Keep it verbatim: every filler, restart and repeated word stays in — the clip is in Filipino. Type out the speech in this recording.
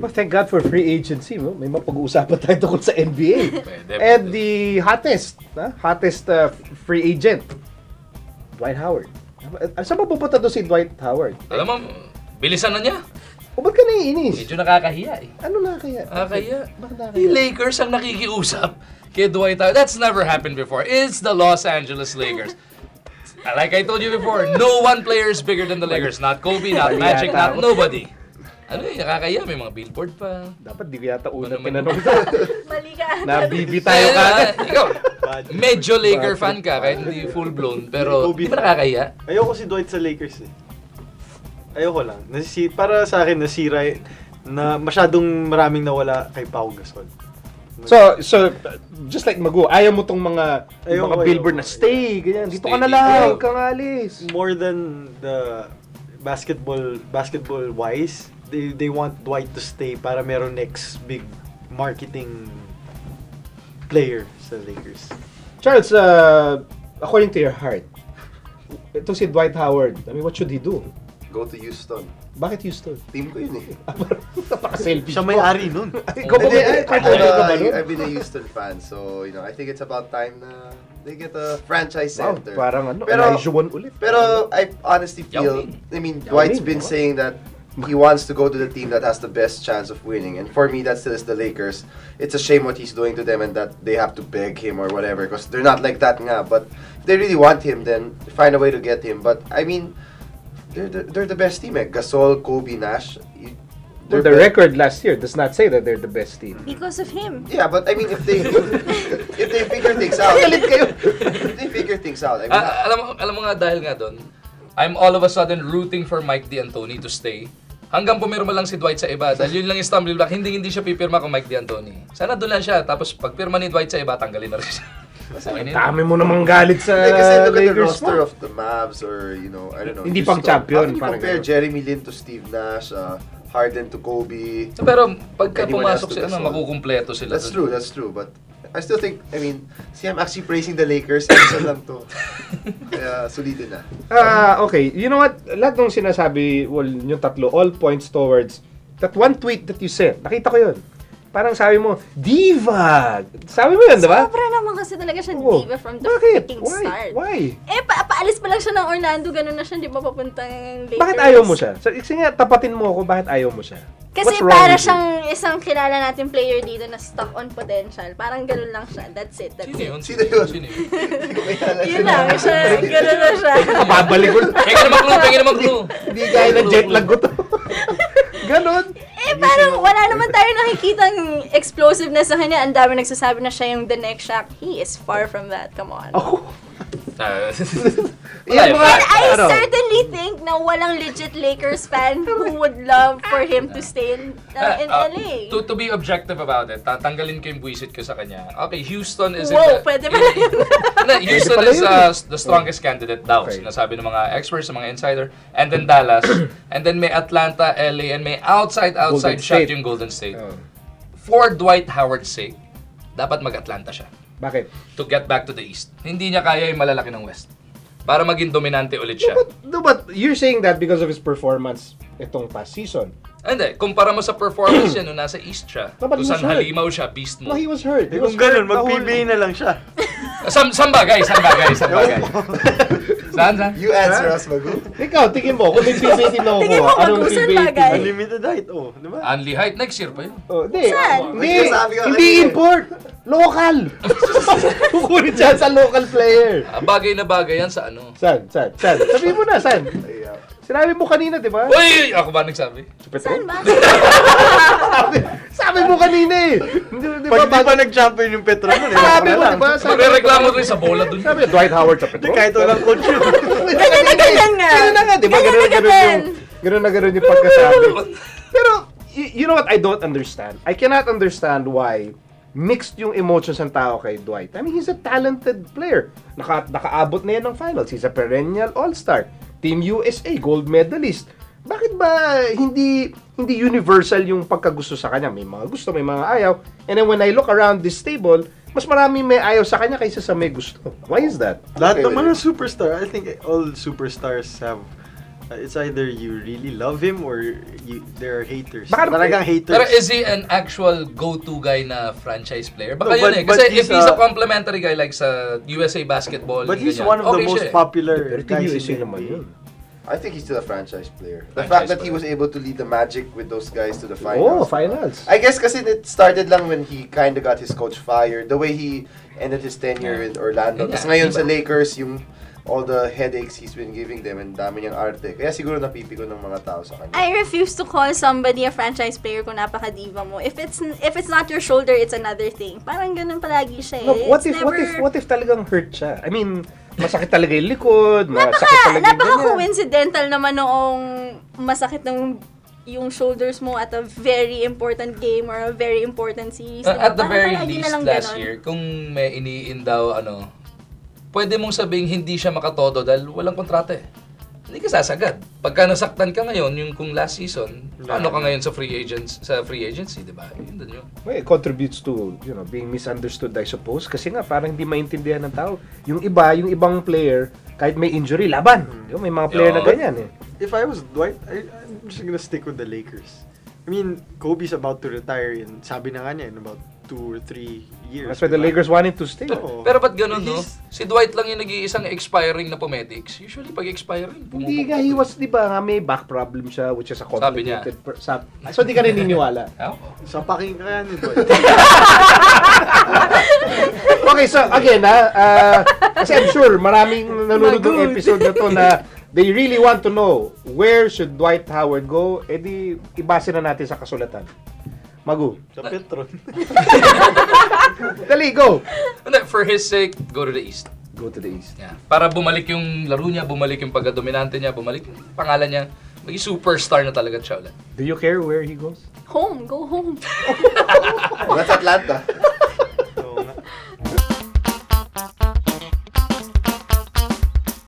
Well, thank God for free agency, no? May mapag-uusapan tayo tungkol sa N B A. And the hottest, huh? hottest uh, free agent, Dwight Howard. Saan ba pupunta doon si Dwight Howard? Alam mo, bilisan na niya. O ba't ka naiinis? Medyo nakakahiya eh. Ano nakakahiya? Nakakahiya. Bakit nakakahiya? Yung Lakers ang nakikiusap kay Dwight Howard. That's never happened before. It's the Los Angeles Lakers. Like I told you before, no one player is bigger than the Lakers. Not Kobe, not Magic, not nobody. Ano eh, nakakaya, may mga billboard pa. Dapat di ko yata una Ano tinanong. Mali ka. Nabibi tayo Eh, kagad. Ikaw, medyo Laker fan ka, kahit hindi full-blown, pero di ba nakakaya? Ayoko si Dwight sa Lakers eh. Ayoko lang. Nasi, para sa akin, nasira eh, na masyadong maraming nawala kay Pau Gasol. So, so just like Magu, ayaw mo tong mga, Ayoko, mga billboard ayoko. na stay, ganyan. Dito Stay ka na dito. lang, huwag kang alis. More than the basketball basketball wise, they they want Dwight to stay para meron next big marketing player sa Lakers. Charles, uh, according to your heart, ito si Dwight Howard, I mean, what should he do? Go to Houston. Bakit Houston? Team ko yun eh. Napaka-selfish Siya may-ari nun. Ikaw ba may Hindi, part ano, owner ka ba I- nun? I've been a Houston fan, so you know, I think it's about time na they get a franchise Wow, center. parang ano, Pero- Elijah Wan ulit. Pero I honestly Yao feel, Ming. I mean, Yao Dwight's Ming, been oh. saying that he wants to go to the team that has the best chance of winning, and for me, that still is the Lakers. It's a shame what he's doing to them, and that they have to beg him or whatever, because they're not like that nga. But if they really want him, then find a way to get him. But I mean, they're the, they're the best team. Eh? Gasol, Kobe, Nash. you- Well, they're the be- record last year does not say that they're the best team. Because of him. Yeah, but I mean, if they if they figure things out, if they figure things out, I mean, Ah, alam mo, alam mo nga dahil nga doon, I'm all of a sudden rooting for Mike D'Antoni to stay. Hanggang pumirma lang si Dwight sa iba. Dahil yun lang yung stumbling block, hindi hindi siya pipirma kung Mike D'Antoni. Sana doon lang siya. Tapos pag pirma ni Dwight sa iba, tanggalin na rin siya. Okay na yun. Dami mo namang galit sa Like, kasi look at the Lakers roster mo. of the Mavs or, you know, I don't know. Hindi Houston. pang champion, How can you parang compare ganun. Jeremy Lin to Steve Nash, uh, Harden to Kobe? So, pero pagka Anyone else pumasok to sila, Gasol? makukumpleto sila. That's dun. true, that's true. But I still think, I mean, see, I'm actually praising the Lakers. Isa lang to. Kaya sulitin na. Ah, okay. You know what? Lahat ng sinasabi, well, yung tatlo, all points towards that one tweet that you sent. Nakita ko yun. Parang sabi mo, diva! Sabi mo yun, di ba? Sobra naman kasi talaga siya Oo. diva from the Bakit? freaking Why? start. Why? Eh, pa paalis pa lang siya ng Orlando, ganun na siya, hindi pa papuntang Lakers. Bakit ayaw mo siya? So, sige nga, tapatin mo ako, bakit ayaw mo siya? Kasi What's wrong para with you? siyang isang kilala natin player dito na stuck on potential. Parang ganun lang siya. That's it. That's Sino it. yun? Sino yun? Sino yun? Hindi ko kilala Yun lang. Siya, ganun na siya. Babalik ko. Pengen naman clue, pengen naman clue. Hindi kaya na jet lag ko to. Ganon. Eh, parang wala naman tayo nakikitang explosiveness sa kanya. Ang dami nagsasabi na siya yung the next Shaq. He is far from that. Come on. Oh. Ah, Yan wala, mga, And I ano, certainly think na walang legit Lakers fan who would love for him to stay in, uh, in Ah, L A. to, to be objective about it, tatanggalin ko yung buwisit ko sa kanya. Okay, Houston is Wow, in the... pwede pala yun. No, Houston pala is yun uh, the strongest candidate daw. Okay. Sinasabi ng mga experts, ng mga insider. And then Dallas. And then may Atlanta, L A, and may outside, outside Golden shot State. yung Golden State. Oh. For Dwight Howard's sake, dapat mag-Atlanta siya Bakit? to get back to the East. Hindi niya kaya yung malalaki ng West. Para maging dominante ulit siya. No, but, no, but you're saying that because of his performance itong past season. Hindi, kumpara mo sa performance niya nung nasa East siya. No, but Kung he was saan hurt. halimaw siya, beast No, mo. he was hurt. He Eh, was kung ganun, hurt the whole- mag-P B A na lang siya. Sam, saan bagay? Saan bagay? Saan bagay? Saan, saan? You answer us, Magu. Ikaw, tingin mo, kung may P B A team na Tingin mo, kukuha, anong mag-usan P B A bagay? team? Unlimited height, oh. Di ba? Unli height, next year pa yun. Oh, hindi. Saan? Hindi, May sinasabi ka hindi kanina. import. Local. Kukunin siya sa local player. Ah, bagay na bagay yan sa ano. Saan? Saan? Saan? Sabihin mo na, saan? Ay, uh, Sinabi mo kanina, di ba? Uy! Ako ba nagsabi? Saan ba? sabi, sabi mo kanina eh. Hindi, di ba? Pag di pa Bago- nag-champion yung Petro nun, eh. Sabi mo, wala di ba? lang. Sabi Magre-reklamo rin sa bola dun. Sabi, Dwight Howard sa Petro. Hindi, kahit walang coach yun. Ganyan na ganyan nga. Ganun na nga, di ba? Ganyan Ganun na na ganun ganyan. yung, ganun na ganun yung pagkasabi. Pero, y- you know what I don't understand? I cannot understand why mixed yung emotions ng tao kay Dwight. I mean, he's a talented player. Naka, nakaabot na yan ng finals. He's a perennial all-star. Team U S A, gold medalist. Bakit ba hindi hindi universal yung pagkagusto sa kanya? May mga gusto, may mga ayaw. And then when I look around this table, mas marami may ayaw sa kanya kaysa sa may gusto. Why is that? Lahat Okay, naman wait. ng superstar, I think all superstars have Uh, It's either you really love him or you there are haters. Baka- Talagang haters. Pero is he an actual go-to guy na franchise player? Baka No, yun but- eh. but Kasi he's if he's a a- complimentary guy like sa U S A Basketball, But he's ganyan, one of the okay most siya eh. popular Pero Team guys U S A in the naman N B A. yun. I think he's still a franchise player. The Franchise fact that he player. was able to lead the Magic with those guys to the Oh, finals. finals. I guess kasi it started lang when he kind of got his coach fired. The way he ended his tenure in Orlando. Yeah. Tapos ngayon sa Lakers, yung all the headaches he's been giving them and dami niyang arte. Kaya siguro napipiko ng mga tao sa kanya. I refuse to call somebody a franchise player kung napaka-diva mo. If it's if it's not your shoulder, it's another thing. Parang ganun palagi siya eh. No, what It's if, what if, never- what if talagang hurt siya? I mean, masakit talaga yung likod, masakit Napaka, talaga yung ganyan. napaka-coincidental naman noong masakit ng yung shoulders mo at a very important game or a very important series. Uh, diba? at the Parang very palagi na least lang last ganun. year, kung may iniin daw, ano, pwede mong sabing hindi siya makatodo dahil walang kontrata eh. Hindi ka sasagad. Pagka nasaktan ka ngayon, yung kung last season, paano ka ngayon sa free agents, sa free agency, di ba? Yun din yun. Well, it contributes to, you know, being misunderstood, I suppose. Kasi nga, parang hindi maintindihan ng tao. Yung iba, yung ibang player, kahit may injury, laban. Di ba? May mga player Yo. na ganyan eh. If I was Dwight, I, I'm just gonna stick with the Lakers. I mean, Kobe's about to retire in, sabi na nga niya, in about two or three years. That's why the diba? Lakers want him to stay. Oo. Pero ba't ganun, no? He's- Si Dwight lang yung nag-iisang expiring na pumetics. Usually, pag expiring, Hindi nga, he was, di ba, nga, may back problem siya, which is a Sabi niya. complicated... Per, sab- so, di ka naniniwala. Oh. Sa paking kaya ni Dwight. Okay, so again, ha, uh, kasi I'm sure maraming nanonood ng episode na to na they really want to know where should Dwight Howard go, edi ibase na natin sa kasulatan. Magu. Sa Petron. Dali, go! Hindi, for his sake, go to the East. Go to the East. Yeah. Para bumalik yung laro niya, bumalik yung pagka-dominante niya, bumalik yung pangalan niya. Maging superstar na talaga siya ulit. Do you care where he goes? Home, go home. That's Atlanta.